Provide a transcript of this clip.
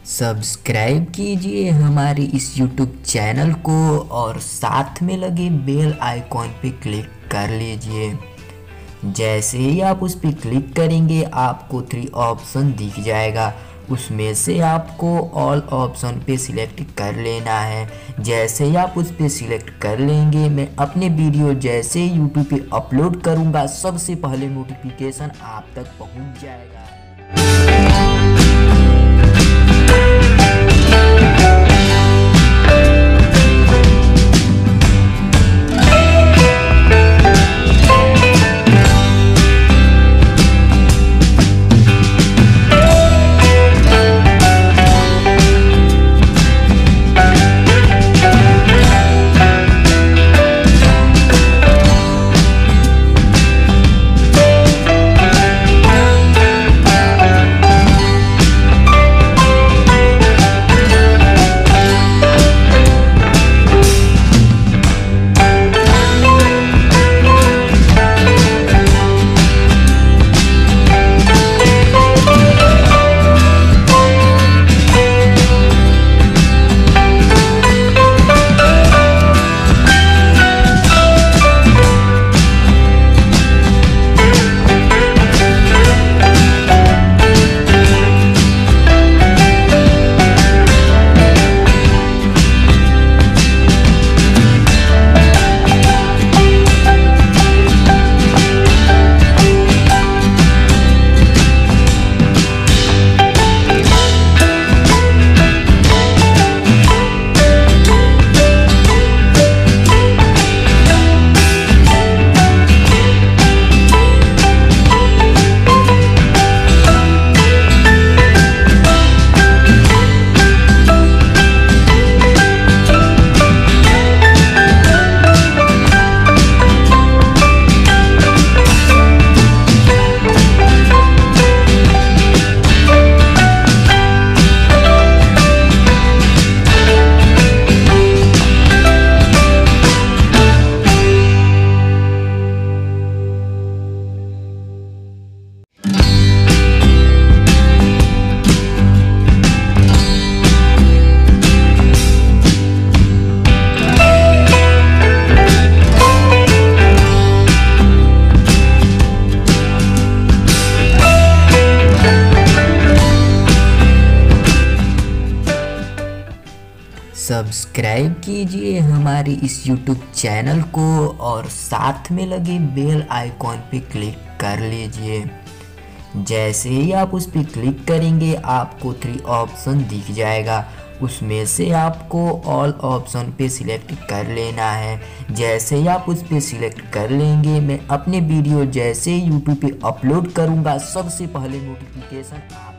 Subscribe कीजिए हमारे इस YouTube चैनल को और साथ में लगे बेल आइकॉन पे क्लिक कर लीजिए। जैसे ही आप उस पर क्लिक करेंगे आपको 3 ऑप्शन दिख जाएगा। उसमें से आपको ऑल ऑप्शन पे सिलेक्ट कर लेना है। जैसे ही आप उस पे सिलेक्ट कर लेंगे मैं अपने वीडियो जैसे यूट्यूब पे अपलोड करूँगा सबसे पहले नोटिफिकेशन आप तक पहुँच जाएगा। सब्सक्राइब कीजिए हमारे इस YouTube चैनल को और साथ में लगे बेल आइकॉन पे क्लिक कर लीजिए। जैसे ही आप उस पर क्लिक करेंगे आपको 3 ऑप्शन दिख जाएगा। उसमें से आपको ऑल ऑप्शन पे सिलेक्ट कर लेना है। जैसे ही आप उस पर सिलेक्ट कर लेंगे मैं अपने वीडियो जैसे यूट्यूब पे अपलोड करूँगा सबसे पहले नोटिफिकेशन आप